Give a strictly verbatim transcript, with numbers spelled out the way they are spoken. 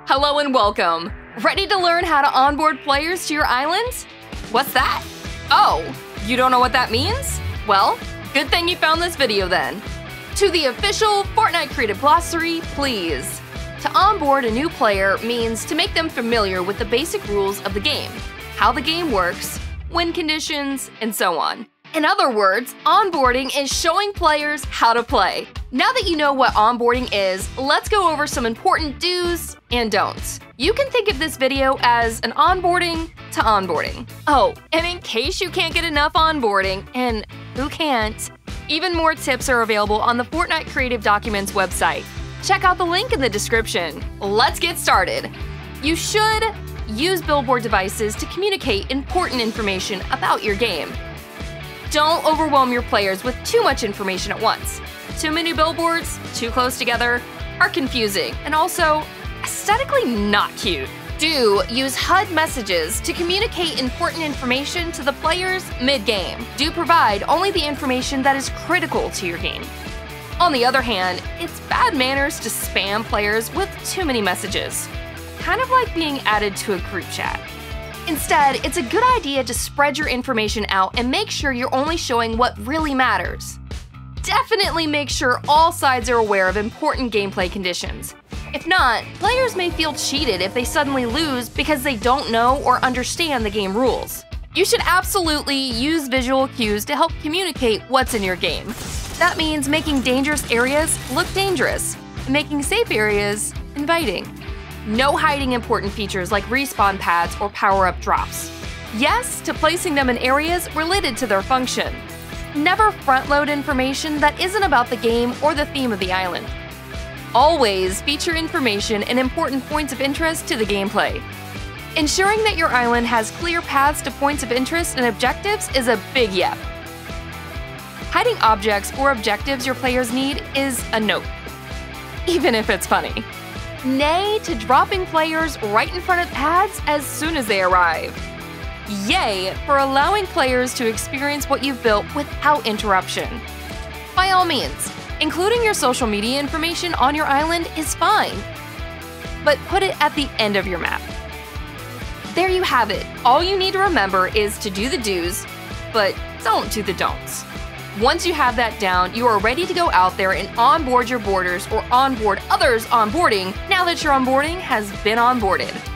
Hello and welcome! Ready to learn how to onboard players to your islands? What's that? Oh, you don't know what that means? Well, good thing you found this video then. To the official Fortnite Creative Glossary, please. To onboard a new player means to make them familiar with the basic rules of the game, how the game works, win conditions, and so on. In other words, onboarding is showing players how to play. Now that you know what onboarding is, let's go over some important do's and don'ts. You can think of this video as an onboarding to onboarding. Oh, and in case you can't get enough onboarding, and who can't, even more tips are available on the Fortnite Creative Documents website. Check out the link in the description. Let's get started. You should use billboard devices to communicate important information about your game. Don't overwhelm your players with too much information at once. Too many billboards, too close together, are confusing and also aesthetically not cute. Do use H U D messages to communicate important information to the players mid-game. Do provide only the information that is critical to your game. On the other hand, it's bad manners to spam players with too many messages. Kind of like being added to a group chat. Instead, it's a good idea to spread your information out and make sure you're only showing what really matters. Definitely make sure all sides are aware of important gameplay conditions. If not, players may feel cheated if they suddenly lose because they don't know or understand the game rules. You should absolutely use visual cues to help communicate what's in your game. That means making dangerous areas look dangerous, and making safe areas inviting. No hiding important features like respawn pads or power-up drops. Yes to placing them in areas related to their function. Never front-load information that isn't about the game or the theme of the island. Always feature information and important points of interest to the gameplay. Ensuring that your island has clear paths to points of interest and objectives is a big yep. Hiding objects or objectives your players need is a nope, even if it's funny. Nay to dropping players right in front of pads as soon as they arrive. Yay for allowing players to experience what you've built without interruption. By all means, including your social media information on your island is fine, but put it at the end of your map. There you have it. All you need to remember is to do the do's, but don't do the don'ts. Once you have that down, you are ready to go out there and onboard your boarders or onboard others onboarding now that your onboarding has been onboarded.